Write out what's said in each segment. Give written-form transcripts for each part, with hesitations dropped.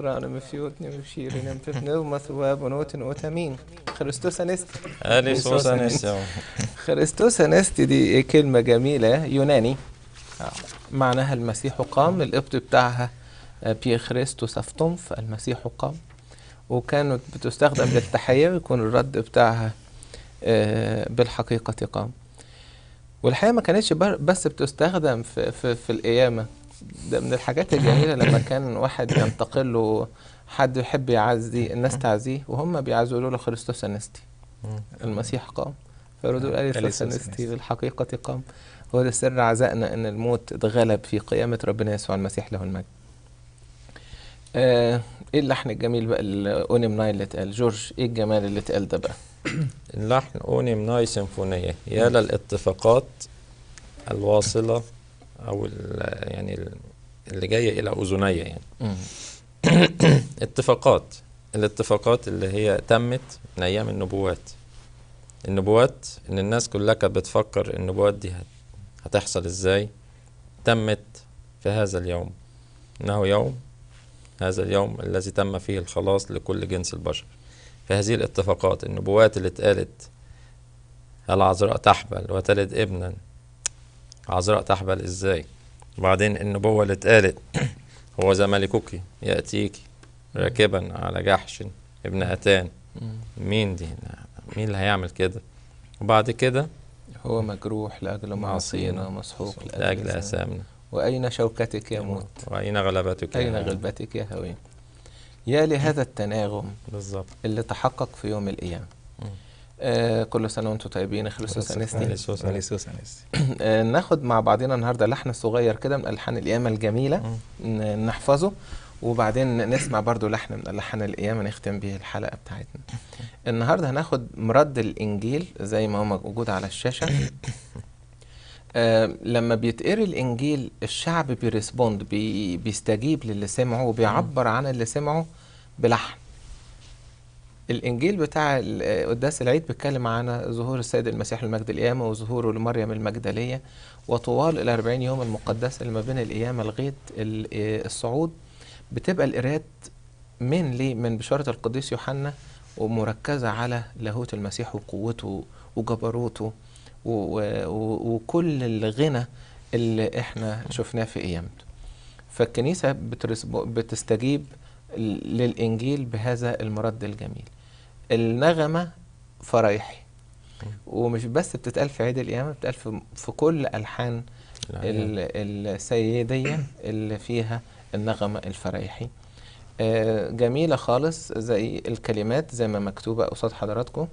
خرانم فيوتني وشيرينم تفنو مثواب ونوتن أوتامين خريستوس أنستي. أليسوس أنستي. خريستوس أنستي دي كلمة جميلة يوناني، معناها المسيح قام. القبط بتاعها بي خريستوس أفتومف، المسيح قام. وكانت بتستخدم للتحية، ويكون الرد بتاعها بالحقيقة قام. والحقيقة ما كانتش بس بتستخدم في القيامة. ده من الحاجات الجميلة لما كان واحد ينتقل له حد يحب يعزي الناس تعزيه، وهم بيعزوا له خريستوس أنستي، المسيح قام. فردوا أليسوس أنستي بالحقيقة قام. هو ده سر عزائنا، ان الموت اتغلب في قيامة ربنا يسوع المسيح له المجد. ايه اللحن الجميل بقى الاونيم ناي اللي اتقال؟ جورج، ايه الجمال اللي اتقال ده بقى؟ اللحن أونيم ناي سيمفونية، يا للاتفاقات الواصلة أو يعني اللي جاية إلى أذني يعني. الاتفاقات اللي هي تمت من أيام النبوات. إن الناس كلها كانت بتفكر النبوات دي هتحصل إزاي، تمت في هذا اليوم. إنه هذا اليوم الذي تم فيه الخلاص لكل جنس البشر. فهذه الاتفاقات، النبوات اللي اتقالت، العذراء تحبل وتلد ابنا. عذراء تحبل ازاي؟ وبعدين النبوة اللي اتقالت هو ذا ملكك يأتيك راكبا على جحش ابن أتان. مين دي؟ مين اللي هيعمل كده؟ وبعد كده هو مجروح لأجل معصينا، مسحوق لأجل أثامنا. وأين شوكتك يا موت؟ وأين غلبتك أين غلبتك يا هوين؟ يا لهذا التناغم بالظبط اللي تحقق في يوم القيامة. كل سنة وانتم طيبين. خريستوس أنستي. ناخد مع بعضنا النهاردة لحن صغير كده من ألحان القيامة الجميلة نحفظه، وبعدين نسمع برضو لحن من ألحان القيامة نختم به الحلقة بتاعتنا. النهاردة هناخد مرد الإنجيل زي ما هو موجود على الشاشة. لما بيتقري الإنجيل الشعب بيرسبوند، بيستجيب للي سمعه وبيعبر عن اللي سمعه بلحن. الإنجيل بتاع قداس العيد بيتكلم عن ظهور السيد المسيح المجد القيامة، وظهوره لمريم المجدلية، وطوال 40 يوم المقدسة اللي ما بين القيامة لغاية الصعود بتبقى القراءات من بشارة القديس يوحنا، ومركزة على لاهوت المسيح وقوته وجبروته وكل الغنى اللي احنا شفناه في قيامته. فالكنيسة بتستجيب للإنجيل بهذا المرد الجميل. النغمة فرايحي، ومش بس بتتقال في عيد القيامة، بتتقال في كل ألحان السيدية اللي فيها النغمة الفرايحي. جميلة خالص، زي الكلمات زي ما مكتوبة قصاد حضراتكم.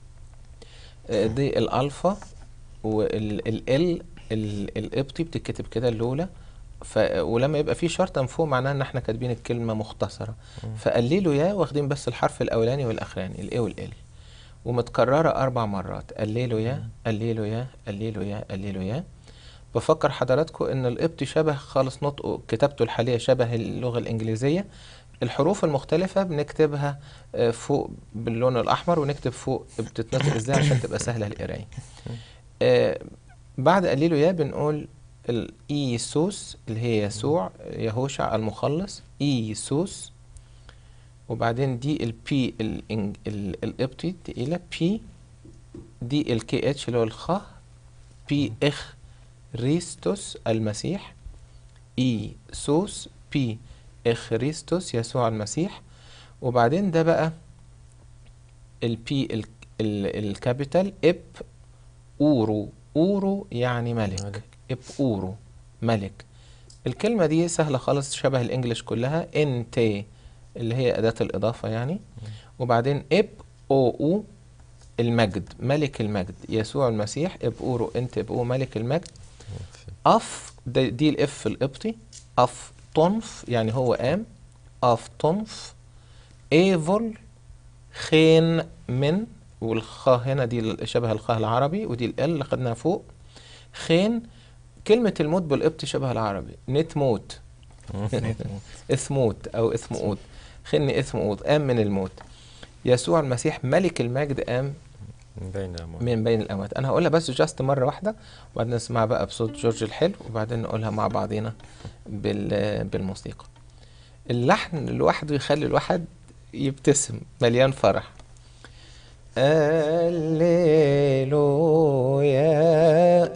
دي الألفا والال القبطي بتتكتب كده الأولى، ولما يبقى في شرطة من فوق معناها ان احنا كاتبين الكلمة مختصرة. فقللوا يا واخدين بس الحرف الاولاني والاخراني الاي والال، ومتكررة 4 مرات. قللوا يا قللوا يا قللوا يا قللوا يا. بفكر حضراتكم ان القبطي شبه خالص نطقه، كتابته الحالية شبه اللغة الانجليزية. الحروف المختلفة بنكتبها فوق باللون الاحمر، ونكتب فوق بتتنطق ازاي عشان تبقى سهلة القراية. بعد قللوا يا بنقول الإيسوس اللي هي يسوع، يهوشع المخلص، إيسوس. وبعدين دي البي القبطي تقيلة، بي دي الكي اتش اللي هو الخ، بي اخ ريستوس المسيح، إيسوس بي اخريستوس يسوع المسيح. وبعدين ده بقى البي الكابيتال اب اورو، اورو يعني ملك، اب اورو ملك. الكلمة دي سهلة خالص شبه الانجليش كلها، انت اللي هي اداة الاضافة يعني. وبعدين اب او المجد، ملك المجد يسوع المسيح، اب اورو انت اب او ملك المجد. اف دي الاف القبطي، اف طنف يعني هو قام، اف طنف. ايفول خين من، والخاء هنا دي شبه الخاء العربي، ودي ال اللي خدناها فوق. خين كلمة الموت بالقبط شبه العربي، نت موت اثموت او اثمؤود، خني اثمؤود، قام من الموت. يسوع المسيح ملك المجد قام من بين الأموات. أنا هقولها بس جاست مرة واحدة، وبعدين نسمع بقى بصوت جورج الحلو، وبعدين نقولها مع بعضينا بالموسيقى. اللحن لوحده يخلي الواحد يبتسم مليان فرح. الليلو يا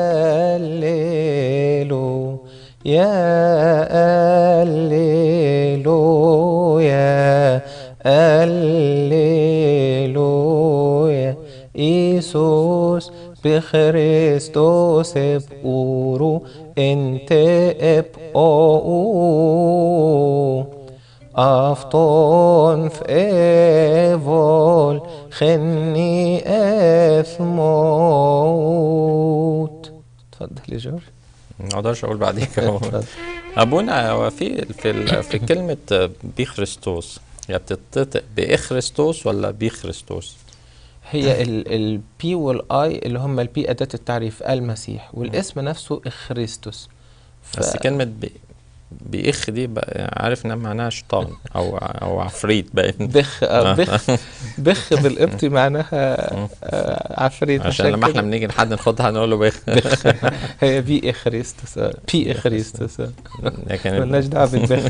الليلو يا الليلو يا الليلو يا إيسوس بخريستوس بقورو انت ابقو أفطون في إيفول خني أثموت. اتفضل يا جورج. ما اقدرش اقول بعديك اهو. اتفضل. ابونا هو في كلمة بيخريستوس، هي بتتنطق بإخريستوس ولا بيخريستوس؟ هي البي والاي اللي هم البي أداة التعريف المسيح، والاسم نفسه إخريستوس. بس كلمة بإخ دي عارف انها معناها شيطان او عفريت باين. بخ بخ بالقبطي معناها عفريت. عشان لما احنا بنيجي لحد ناخدها نقول له بخ. هي بي إخريستوس، بي إخريستوس، لكن مالناش دعوة بالبخ.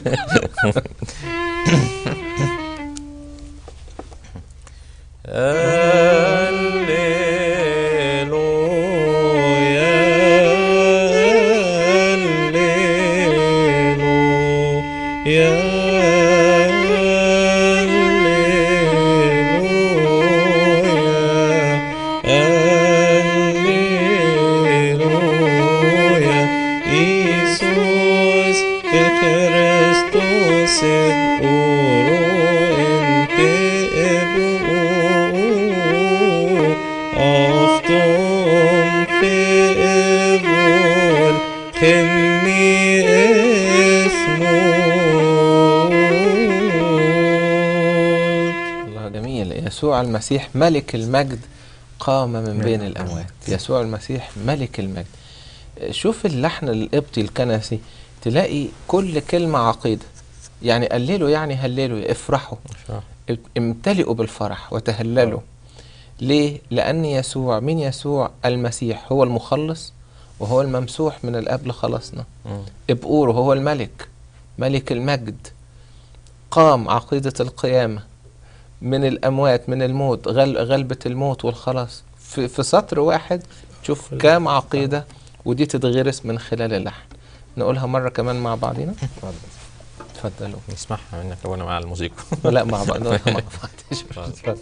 يسوع المسيح ملك المجد قام من بين الأموات. يسوع المسيح ملك المجد. شوف اللحن القبطي الكنسي تلاقي كل كلمة عقيدة، يعني قللوا يعني هللوا، افرحوا، امتلئوا بالفرح وتهللوا. ليه؟ لأن يسوع، من يسوع المسيح هو المخلص وهو الممسوح من الأب لخلصنا. ابقوره هو الملك، ملك المجد، قام عقيدة القيامة من الأموات، من الموت، غلبة الموت والخلاص. في سطر واحد تشوف كام عقيدة، ودي تتغرس من خلال اللحن. نقولها مرة كمان مع بعضنا. اتفضلوا. نسمعها منك وانا مع الموسيقى. لا مع بعض، نقولها مع بعض. اتفضل.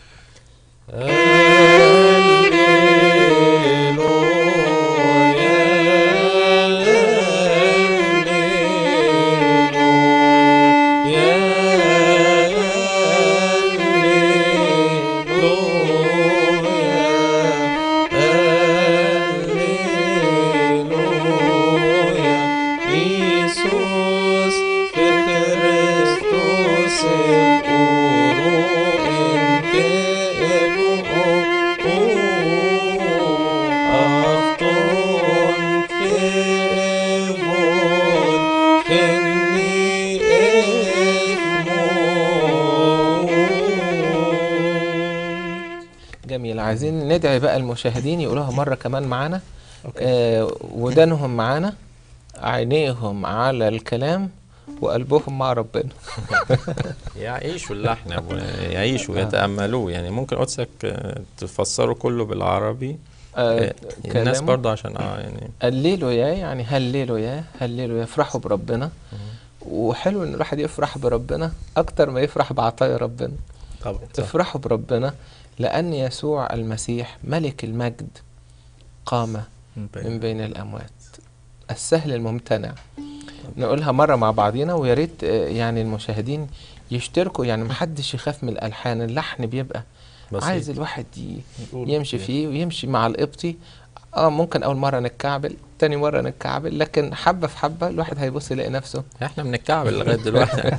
جميل. عايزين ندعي بقى المشاهدين يقولوها مرة كمان معانا. ودانهم معانا، عينيهم على الكلام، وقلبهم مع ربنا. يعيشوا اللحن يا ابونا، يعيشوا يتأملوه. يعني ممكن قدسك تفسره كله بالعربي الناس برضه عشان يعني هللوا يا، يعني هللوا يا، هللوا يا، افرحوا بربنا. وحلو ان الواحد يفرح بربنا اكتر ما يفرح بعطايا ربنا. طبعا افرحوا بربنا لأن يسوع المسيح ملك المجد قام من بين الأموات. السهل الممتنع. نقولها مرة مع بعضينا، ويا ريت يعني المشاهدين يشتركوا، يعني محدش يخاف من الألحان. اللحن بيبقى بسيط، عايز الواحد يمشي فيه ويمشي مع القبطي. ممكن أول مرة نتكعبل، تاني مرة نتكعبل، لكن حبة في حبة الواحد هيبص يلاقي نفسه. احنا بنتكعبل لغاية دلوقتي.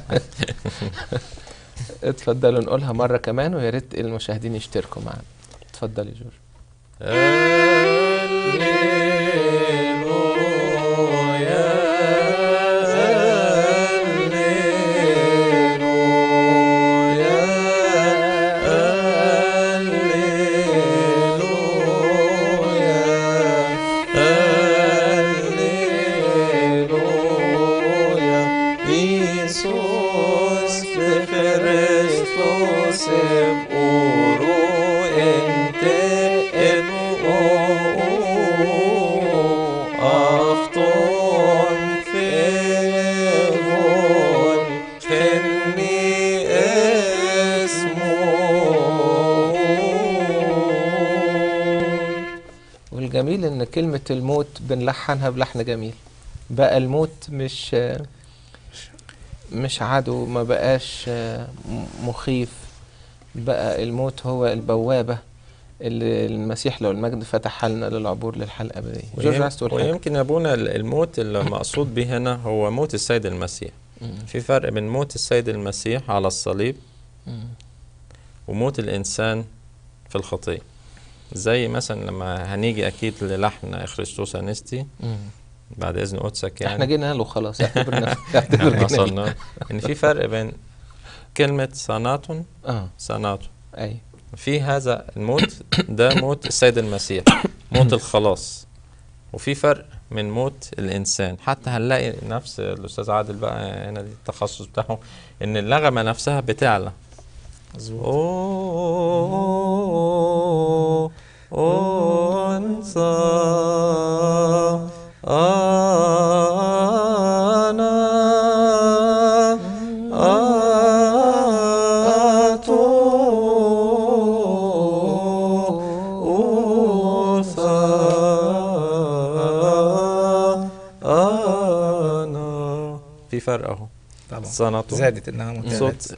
اتفضلوا نقولها مرة كمان، ويا ريت المشاهدين يشتركوا معنا. اتفضل يا جورج. So أخطون في غول خني والجميل ان كلمة الموت بنلحنها بلحن جميل. بقى الموت مش عدو، ما بقاش مخيف، بقى الموت هو البوابة اللي المسيح له المجد فتحها لنا للعبور للحياة الأبدية. جورج عايز تقول حاجة؟ ويمكن يا ابونا الموت اللي مقصود به هنا هو موت السيد المسيح. في فرق بين موت السيد المسيح على الصليب وموت الإنسان في الخطية. زي مثلا لما هنيجي أكيد للحن خريستوس أنستي بعد إذن قدسك، يعني احنا جينا له خلاص، اعتبرنا وصلنا إن في فرق بين كلمة صناتون صناتون. أي في هذا الموت ده موت السيد المسيح، موت الخلاص. وفي فرق من موت الإنسان. حتى هنلاقي نفس الأستاذ عادل بقى هنا دي التخصص بتاعه، إن اللغمة نفسها بتعلى. أنسى في فرق اهو طبعا زادت انها متابعة. صوت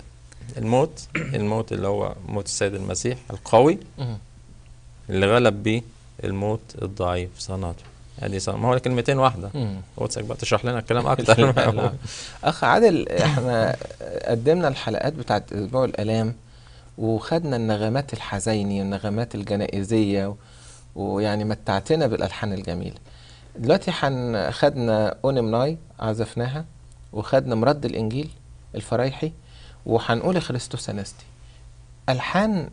الموت اللي هو موت السيد المسيح القوي اللي غلب بيه الموت الضعيف صناته. يعني ما هو كلمتين واحدة. قدسك بقى تشرح لنا الكلام أكتر. أخ عادل، احنا قدمنا الحلقات بتاعت أسبوع الآلام وخدنا النغمات الحزيني والنغمات الجنائزية ويعني متعتنا بالألحان الجميلة. دلوقتي خدنا أونمناي عزفناها، وخدنا مرد الإنجيل الفرايحي، وهنقول خريستوس أنستي. ألحان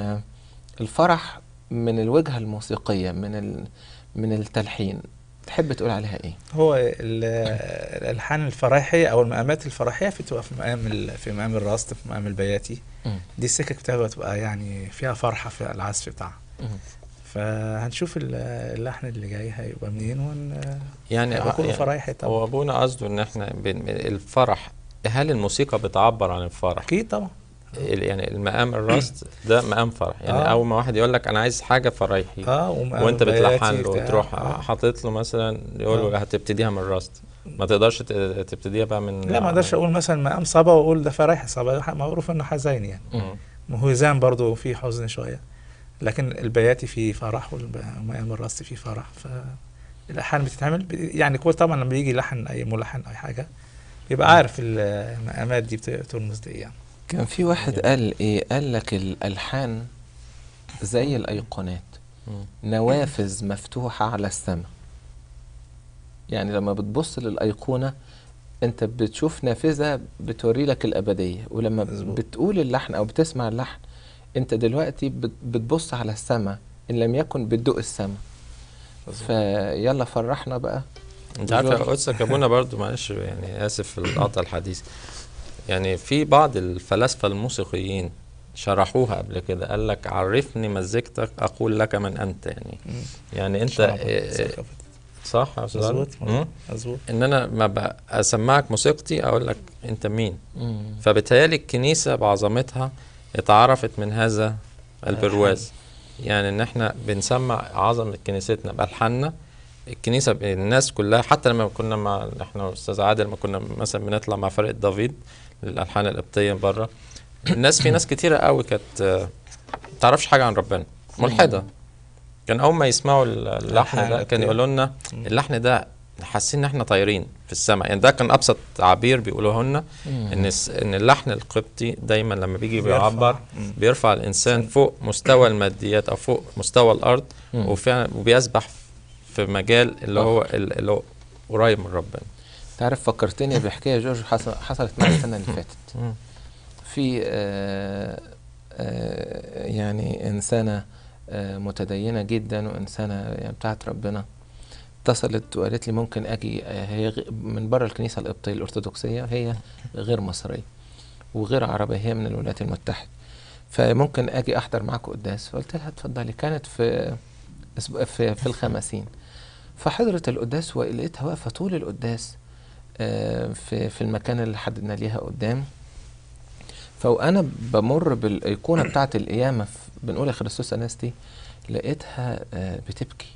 الفرح من الوجهة الموسيقية من التلحين، تحب تقول عليها ايه؟ هو الالحان الفرايحيه او المقامات الفرايحيه بتبقى في مقام الراست، في مقام البياتي. دي السكك بتاعتها بتبقى يعني فيها فرحه في العزف بتاعها. فهنشوف اللحن اللي جاي هيبقى منين يعني كله فرايحي طبعا. هو ابونا قصده ان احنا الفرح، هل الموسيقى بتعبر عن الفرح؟ اكيد طبعا. يعني المقام الراست ده مقام فرح. يعني اول ما واحد يقول لك انا عايز حاجه فرايحي وانت بتلحن له وتروح حاطط له مثلا، يقول له هتبتديها من الراست، ما تقدرش تبتديها بقى من لا، ما اقدرش اقول مثلا مقام صبا واقول ده فرايحي. صبا معروف انه حزين يعني، مهوزان برضه فيه حزن شويه، لكن البياتي فيه فرح والمقام الراست فيه فرح. فالالحان بتتعمل يعني كل طبعا لما بيجي لحن اي ملحن اي حاجه يبقى عارف المقامات دي بترمز دي يعني. كان في واحد قال ايه، قال لك الالحان زي الايقونات، نوافذ مفتوحة على السماء. يعني لما بتبص للايقونة انت بتشوف نافذة بتوري لك الابدية، ولما بتقول اللحن او بتسمع اللحن انت دلوقتي بتبص على السماء، ان لم يكن بتدوق السماء. فيلا فرحنا بقى. انت عارف يا قدسك ابونا برضو، معلش يعني اسف في القطع الحديث، يعني في بعض الفلاسفة الموسيقيين شرحوها قبل كده، قال لك عرفني مزيكتك أقول لك من أنت. يعني أنت صح يا أستاذ؟ مظبوط. إن أنا ما أسمعك موسيقتي أقول لك أنت مين. فبالتالي الكنيسة بعظمتها اتعرفت من هذا البرواز. يعني إن إحنا بنسمع عظمة كنيستنا بألحاننا. الكنيسة الناس كلها، حتى لما كنا مع احنا أستاذ عادل، لما كنا مثلا بنطلع مع فرقة دافيد للألحان القبطية بره، الناس في ناس كتيرة قوي كانت تعرفش حاجة عن ربنا، ملحدة. كان أول ما يسمعوا اللحن ده كان يقولوا لنا اللحن ده حاسين إن احنا طايرين في السماء. يعني ده كان أبسط تعبير بيقولوه لنا، إن اللحن القبطي دايما لما بيجي بيعبر بيرفع الإنسان فوق مستوى الماديات أو فوق مستوى الأرض، وفعلا وبيسبح في مجال اللي هو قريب من ربنا. تعرف فكرتني بحكاية جورج حصلت معي السنة اللي فاتت. في يعني إنسانة متدينة جدا وإنسانة يعني بتاعت ربنا، اتصلت وقالت لي ممكن أجي. هي من بره الكنيسة القبطية الأرثوذكسية، هي غير مصرية وغير عربية، هي من الولايات المتحدة. فممكن اجي احضر معاكم قداس. فقلت لها اتفضلي. كانت في الخمسين. فحضرت القداس ولقيتها واقفه طول القداس في المكان اللي حددنا ليها قدام. فانا بمر بالايقونه بتاعه القيامه بنقول يا خريستوس انستي، لقيتها بتبكي.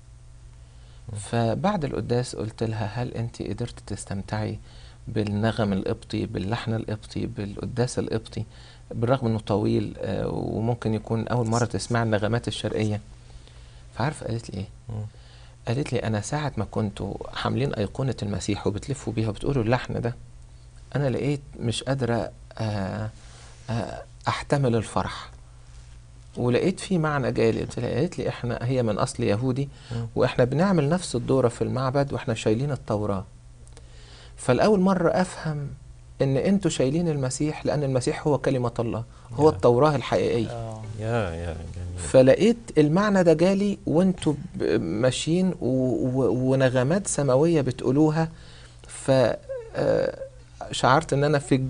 فبعد القداس قلت لها هل انت قدرت تستمتعي بالنغم القبطي، باللحن القبطي، بالقداس القبطي، بالرغم انه طويل وممكن يكون اول مره تسمع النغمات الشرقيه؟ فعارف قالت لي ايه؟ قالت لي انا ساعه ما كنتوا حاملين ايقونه المسيح وبتلفوا بيها وبتقولوا اللحن ده، انا لقيت مش قادره احتمل الفرح، ولقيت في معنى جالي. قالت لي احنا هي من اصل يهودي واحنا بنعمل نفس الدورة في المعبد واحنا شايلين التوراة. فالاول مرة افهم ان انتوا شايلين المسيح لان المسيح هو كلمة الله، هو التوراة الحقيقية. جميل. فلقيت المعنى ده جالي وانتوا ماشيين ونغمات سماوية بتقولوها. فشعرت ان انا في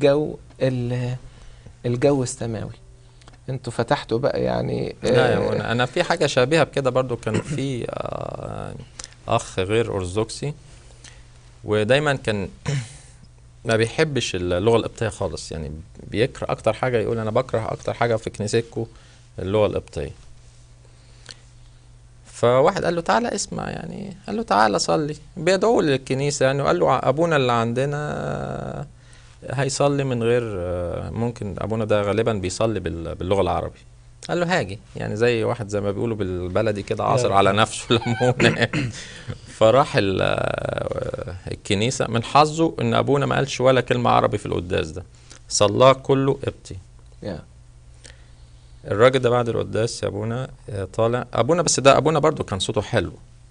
الجو السماوي. انتوا فتحتوا بقى يعني. لا انا في حاجه شبيهه بكده برضو. كان في اخ غير ارثوذكسي، ودايما كان ما بيحبش اللغه القبطيه خالص، يعني بيكره اكتر حاجه، يقول انا بكره اكتر حاجه في كنيستكم اللغه القبطيه. فواحد قال له تعالى اسمع، يعني قال له تعالى صلي، بيدعوه للكنيسه يعني، وقال له ابونا اللي عندنا هيصلي من غير، ممكن ابونا ده غالبا بيصلي باللغه العربي. قال له هاجي، يعني زي واحد زي ما بيقولوا بالبلدي كده عاصر على نفسه ليمونه. فراح الكنيسه، من حظه ان ابونا ما قالش ولا كلمه عربي في القداس ده، صلاه كله قبطي. الراجل ده بعد القداس يا ابونا طالع، ابونا بس ده ابونا برضو كان صوته حلو.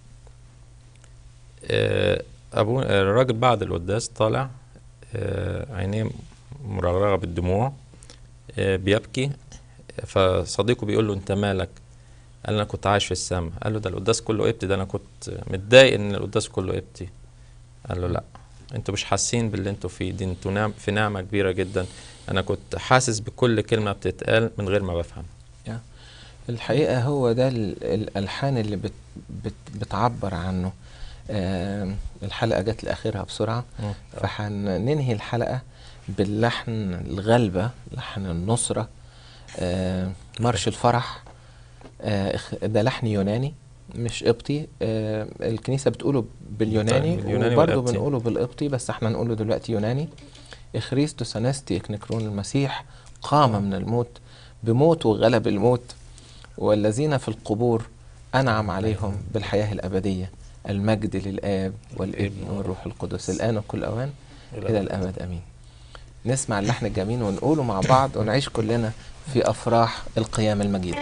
الراجل بعد القداس طالع عينيه مرغرغه بالدموع، بيبكي. فصديقه بيقول له انت مالك؟ قال انا كنت عايش في السماء. قال له ده القداس كله قبطي، ده انا كنت متضايق ان القداس كله قبطي. قال له لا، انتوا مش حاسين باللي انتوا فيه، دي انتوا في نعمه كبيره جدا. انا كنت حاسس بكل كلمه بتتقال من غير ما بفهم. الحقيقه هو ده الالحان اللي بتعبر عنه. الحلقه جت لاخرها بسرعه، فهننهي الحلقه باللحن الغلبه، لحن النصره، مارش الفرح. ده لحن يوناني مش قبطي. الكنيسه بتقوله باليوناني وبرضه بنقوله بالقبطي، بس احنا نقوله دلوقتي يوناني. إخريستوس أنستي إكنكرون، المسيح قام من الموت بموت وغلب الموت، والذين في القبور أنعم عليهم بالحياة الأبدية. المجد للآب والابن والروح القدس الآن وكل أوان إلى الأبد أمين. نسمع اللحن الجميل ونقوله مع بعض ونعيش كلنا في أفراح القيام المجيد.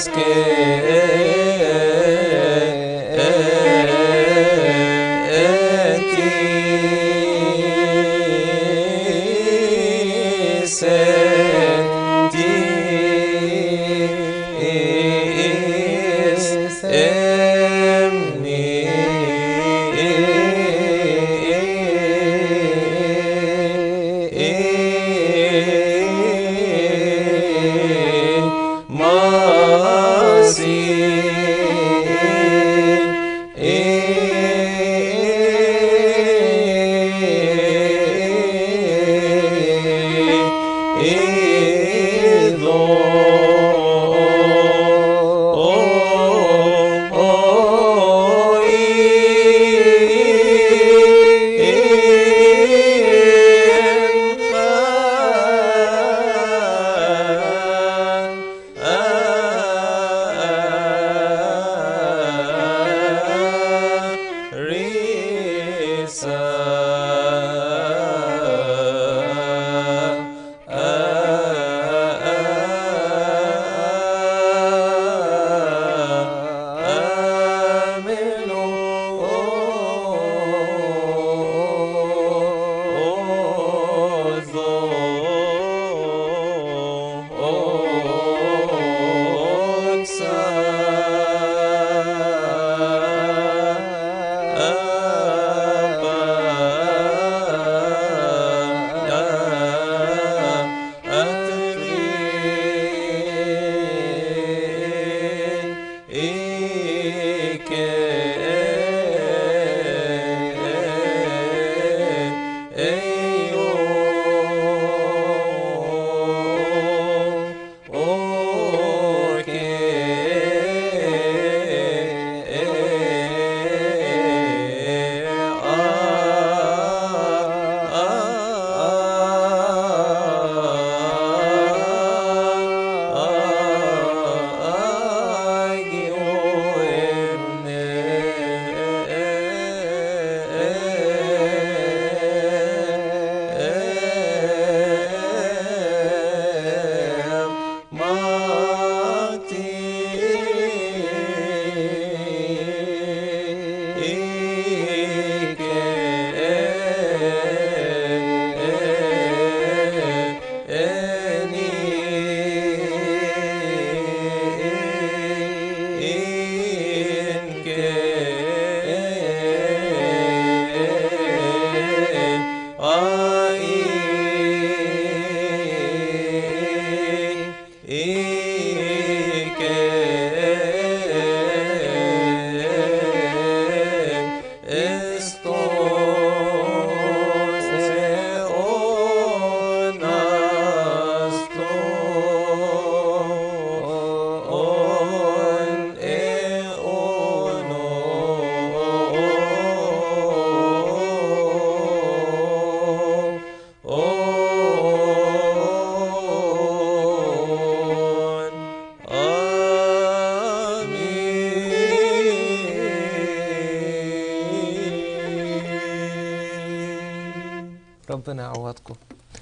ربنا يعوضكم.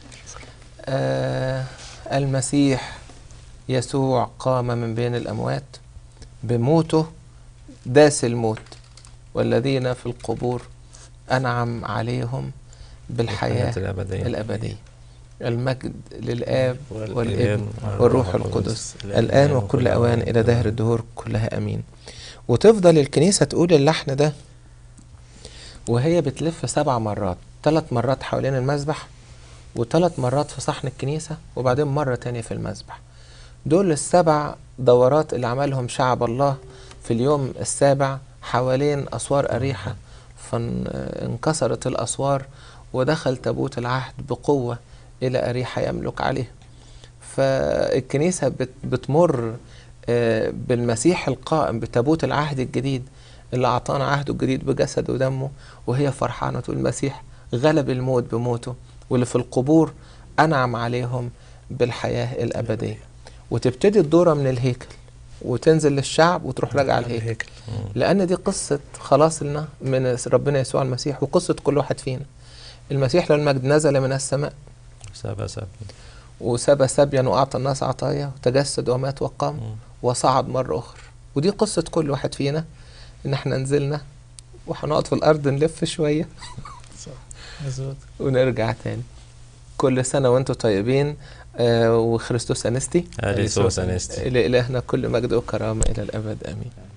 المسيح يسوع قام من بين الأموات بموته، داس الموت، والذين في القبور أنعم عليهم بالحياة الأبدية. المجد للآب والابن والروح القدس الآن وكل أوان إلى دهر الدهور كلها أمين. وتفضل الكنيسة تقول اللحن ده وهي بتلف 7 مرات، 3 مرات حوالين المذبح و3 مرات في صحن الكنيسة وبعدين مرة تانية في المذبح. دول ال7 دورات اللي عملهم شعب الله في اليوم السابع حوالين أسوار أريحة، فانكسرت الأسوار ودخل تابوت العهد بقوة إلى أريحة يملك عليه. فالكنيسة بتمر بالمسيح القائم بتابوت العهد الجديد اللي أعطانا عهده الجديد بجسد ودمه، وهي فرحانة تقول المسيح غلب الموت بموته، واللي في القبور أنعم عليهم بالحياة الأبدية. وتبتدي الدورة من الهيكل وتنزل للشعب وتروح راجعة الهيكل، لأن دي قصة خلاص لنا من ربنا يسوع المسيح وقصة كل واحد فينا. المسيح للمجد نزل من السماء وسبى سبيا وأعطى الناس عطايا وتجسد ومات وقام وصعد مرة أخرى. ودي قصة كل واحد فينا، إن احنا نزلنا وهنقعد في الأرض نلف شوية مظبوط. ونرجع تاني. كل سنة وانتم طيبين، وخريستوس أنستي أليسوس أنستي. لإلهنا كل مجد وكرامة إلى الأبد آمين.